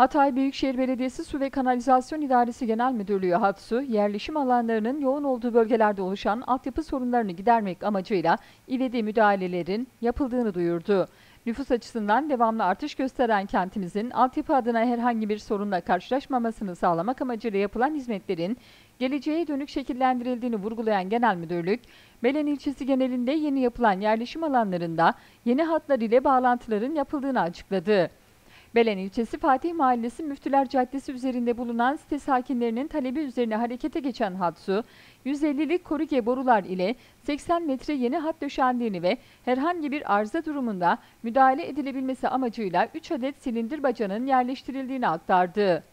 Hatay Büyükşehir Belediyesi Su ve Kanalizasyon İdaresi Genel Müdürlüğü HATSU, yerleşim alanlarının yoğun olduğu bölgelerde oluşan altyapı sorunlarını gidermek amacıyla ivedi müdahalelerin yapıldığını duyurdu. Nüfus açısından devamlı artış gösteren kentimizin altyapı adına herhangi bir sorunla karşılaşmamasını sağlamak amacıyla yapılan hizmetlerin geleceğe dönük şekillendirildiğini vurgulayan Genel Müdürlük, Belen ilçesi genelinde yeni yapılan yerleşim alanlarında yeni hatlar ile bağlantıların yapıldığını açıkladı. Belen ilçesi Fatih Mahallesi Müftüler Caddesi üzerinde bulunan site sakinlerinin talebi üzerine harekete geçen HATSU, 150'lik korige borular ile 80 metre yeni hat döşendiğini ve herhangi bir arıza durumunda müdahale edilebilmesi amacıyla 3 adet silindir bacanın yerleştirildiğini aktardı.